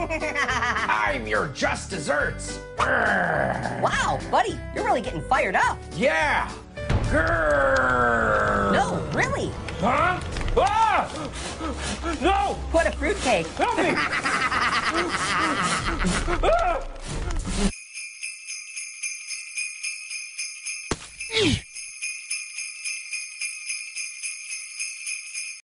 I'm your just desserts. Wow, buddy, you're really getting fired up. Yeah. No, really. Huh? Ah! No! What a fruitcake. Help me! Ah!